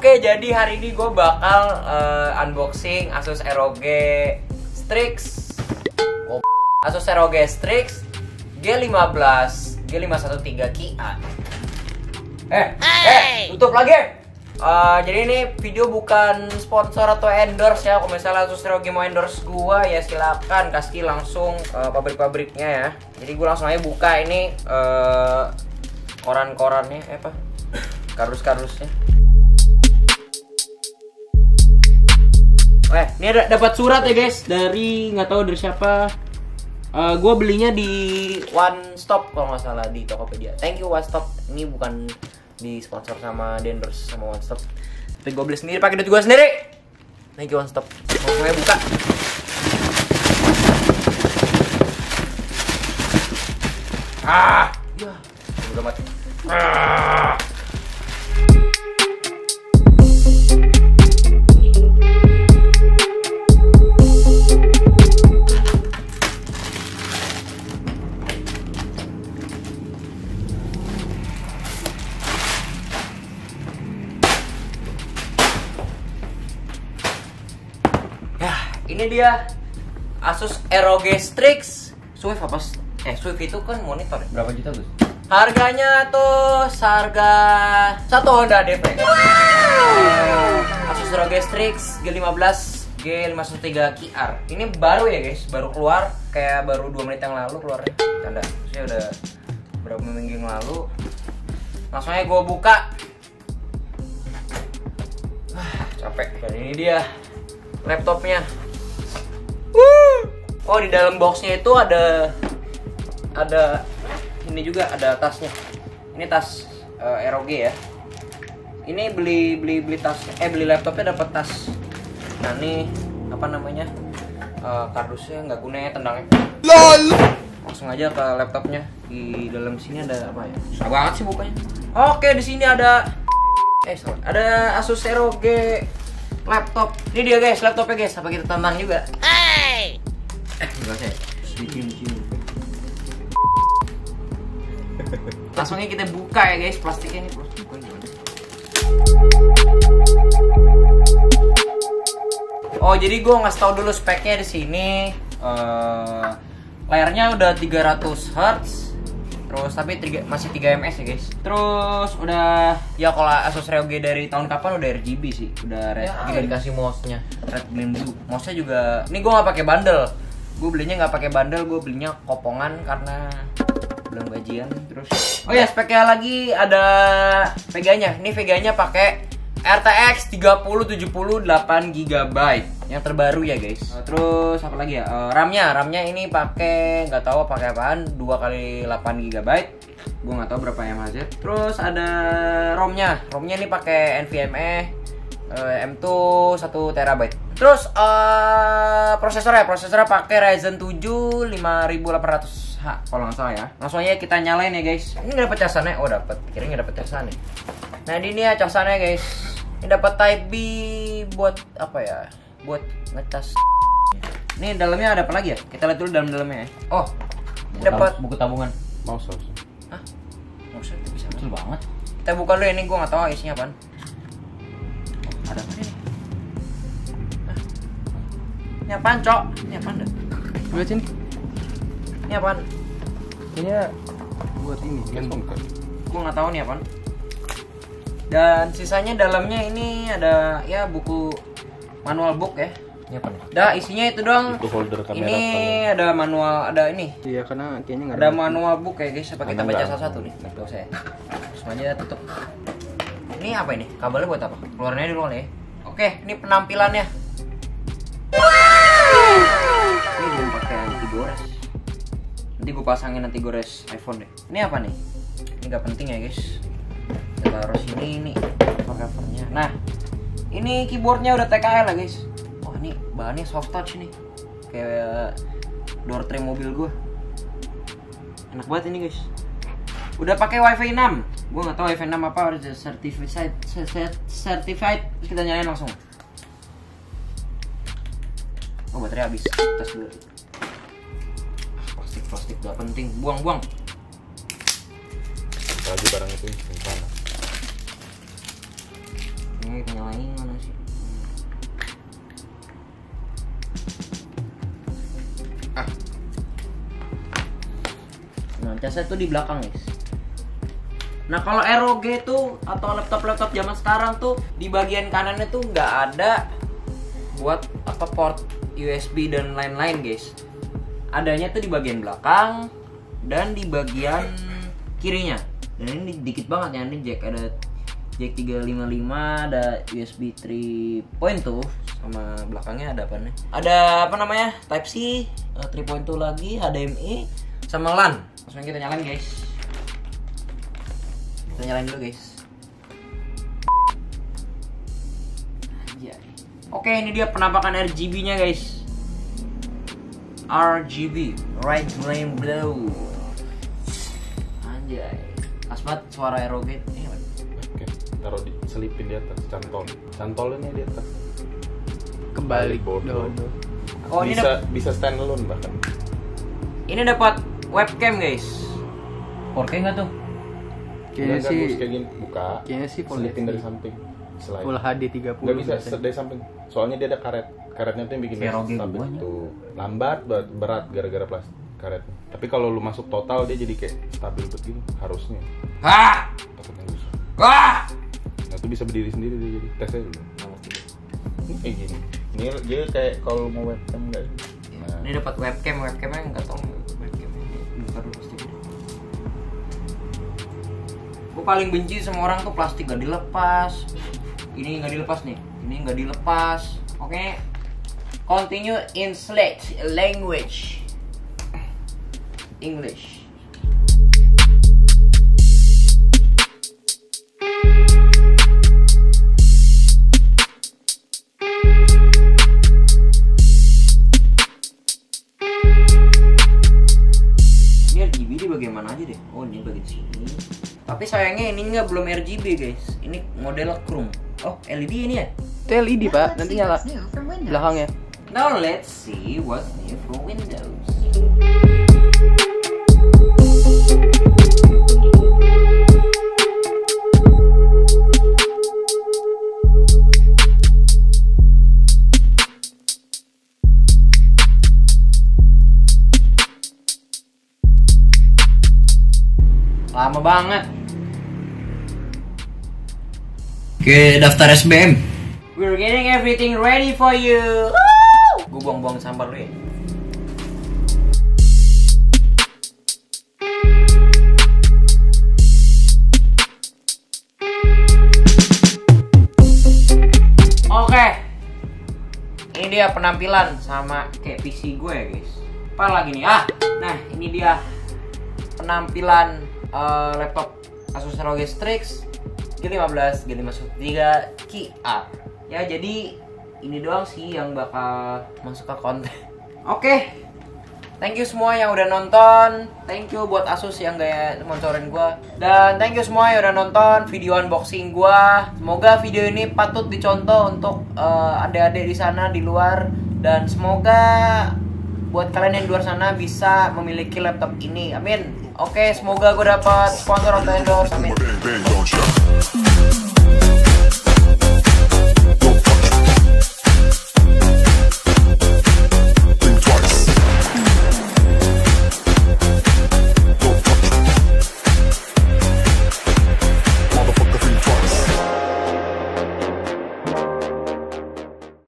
Oke, jadi hari ini gue bakal unboxing Asus ROG Strix. Asus ROG Strix G15 G513Ki. Tutup lagi. Jadi ini video bukan sponsor atau endorse ya. Kalau misalnya Asus ROG mau endorse gua ya silakan kasih langsung pabrik-pabriknya ya. Jadi gua langsung aja buka ini koran-korannya kardus-kardusnya. Ini ada dapat surat ya guys dari nggak tahu dari siapa. Gue belinya di One Stop kalau nggak salah di Tokopedia. Thank you One Stop. Ini bukan di sponsor sama endorse sama One Stop. Tapi gue beli sendiri pakai duit gue sendiri. Thank you One Stop. Mau gue buka. Ya, udah mati. Ini dia Asus ROG Strix Swift apa? Swift itu kan monitor ya? Berapa juta Gus? Harganya tuh harga satu Honda DP. Asus ROG Strix G15 G513Ki. Ini baru ya guys, baru keluar kayak baru 2 menit yang lalu keluarnya. Tanda, saya udah berapa minggu yang lalu. Langsung aja gue buka. Capek. Dan ini dia laptopnya. Oh, di dalam boxnya itu ada ini juga, ada tasnya. Ini tas ROG ya. Ini beli tasnya, beli laptopnya dapat tas. Nah ini apa namanya, kardusnya nggak guna ya, tendangnya. LOL. Langsung aja ke laptopnya. Di dalam sini ada apa ya? Susah banget sih bukanya. Oke, di sini ada ada Asus ROG laptop. Ini dia guys, laptopnya guys. Apa kita tantang juga? Enggak sih. Cium-cium. Langsungnya kita buka ya guys, plastiknya ini gimana? Oh, jadi gue ngasih tau dulu speknya di sini. Layarnya udah 300 Hz. Terus tapi masih 3 ms ya guys. Terus udah ya kalau Asus ROG dari tahun kapan udah RGB sih, udah dikasih mouse-nya Red Green Blue. Mouse-nya juga. Ini gue nggak pakai bundle. Gue belinya nggak pakai bundle, gue belinya kopongan karena belum gajian. Terus oh ya, speknya lagi ada Vega-nya. Ini Vega-nya pakai RTX 3070 8GB yang terbaru ya guys. Terus apa lagi ya? RAM-nya ini pakai nggak tahu pakai apaan, 2x8GB. Gue nggak tahu berapa mHz. Terus ada ROM-nya ini pakai NVMe M2 1TB. Terus prosesornya pakai Ryzen 7 5800H kalau nggak salah ya. Langsung aja kita nyalain ya guys. Ini nggak dapat casannya. Oh dapat, kirain nggak dapat casannya. Nah ini ya casannya guys. Ini dapat Type B buat apa ya? Buat ngecas. Ini dalamnya ada apa lagi ya? Kita lihat dulu dalamnya ya. Oh, dapat buku tabungan. Mouse. Hah? Mouse itu bisa kecil banget. Kita buka dulu ini, gua nggak tahu isinya apaan. Oh, ada apa ini? Ini apaan, Cok? Ini apaan dah? Lihat sini. Ini apaan? Ini buat ini, handphone kan. Gua nggak tahu nih apaan. Dan sisanya dalamnya ini ada ya buku manual book ya. Ini apa nih? Dah isinya itu doang. Itu folder kamera. Ini ada manual, ada ini. Iya, karena kayaknya nggak ada manual book ya guys. Apa kita baca satu-satu nih? Gak usah ya. Semuanya tutup. Ini apa ini? Kabelnya buat apa? Keluarnya dulu nih. Oke, ini penampilannya. Ini belum pakai anti gores. Nanti gue pasangin anti gores iPhone deh. Ini apa nih? Ini nggak penting ya guys. Kita taruh sini ini covernya. Nah, ini keyboardnya udah TKL lah guys. Wah ini bahannya soft touch nih, kayak door trim mobil gue. Enak banget ini guys. Udah pakai WiFi 6. Gue nggak tahu WiFi 6 apa, harus certified. Terus kita nyalain langsung. Oh baterai habis. Tes dulu. Plastik gak penting. Buang. Lagi barang itu di sana. Ini kita nyalain mana sih? Nah, casnya tuh di belakang, guys. Nah, kalau ROG tuh atau laptop-laptop zaman sekarang tuh di bagian kanannya tuh nggak ada buat apa port USB dan lain-lain, guys. Adanya tuh di bagian belakang dan di bagian kirinya. Dan ini dikit banget ya, ini jack, ada jack 355, ada USB 3.2 sama belakangnya ada apa nih? Ada apa namanya? Type C, 3.2 lagi, HDMI sama LAN. Langsung kita nyalain, guys. Kita nyalain dulu, guys. Anjay. Oke, ini dia penampakan RGB-nya, guys. RGB, Red, Green, Blue. Anjay. Asmat suara ROG ini apa? Oke, taruh selipin di atas, cantolnya di atas. Kebalik bodoh. Oh, ini bisa standalone bahkan. Ini dapat webcam, guys. 4K nggak tuh? kayaknya Nggak, sih Gus, kayak gini buka. kayaknya sih full selipin HD. dari samping. Selain. Full HD 30. Nggak bisa biasanya. dari samping. Soalnya dia ada karetnya tuh yang bikin Kayak ROG stabil gua nya. tuh. Lambat berat gara-gara plastik karetnya. Tapi kalau lu masuk total dia jadi kayak stabil begini harusnya. Hah! Takutnya rusak. Wah! Nah, itu bisa berdiri sendiri dia jadi. Tes aja dulu. Ini kayak gini. Ini dia kayak kalau mau webcam enggak. Nah, Ini dapat webcamnya nggak tahu webcam ini. Buka dulu plastik. Gue paling benci sama orang tuh plastik gak dilepas. Ini nggak dilepas nih. Ini nggak dilepas. Oke. Continue in select language. English. Ini RGB di bagian mana aja deh? Oh, ini bagian sini. Tapi sayangnya ini nggak belum RGB, guys. Ini model Chrome. Oh, LED ini ya? Itu LED, Pak. Nanti nyala belakangnya. Now let's see what's new for Windows. Lama banget. Ke daftar SBM. We're getting everything ready for you. Gue buang-buang sampah dulu ya. Oke. Ini dia penampilan sama kayak PC gue ya, guys. Apa lagi nih? Nah, ini dia penampilan laptop Asus ROG Strix G15 G513 QR. Ya, jadi ini doang sih yang bakal masuk ke konten. Oke. Thank you semua yang udah nonton. Thank you buat Asus yang gak sponsorin gua. Dan thank you semua yang udah nonton video unboxing gua. Semoga video ini patut dicontoh untuk adik-adik di sana di luar, dan semoga buat kalian yang di luar sana bisa memiliki laptop ini. Amin. Oke, semoga gue dapat sponsor atau endorse. Amin.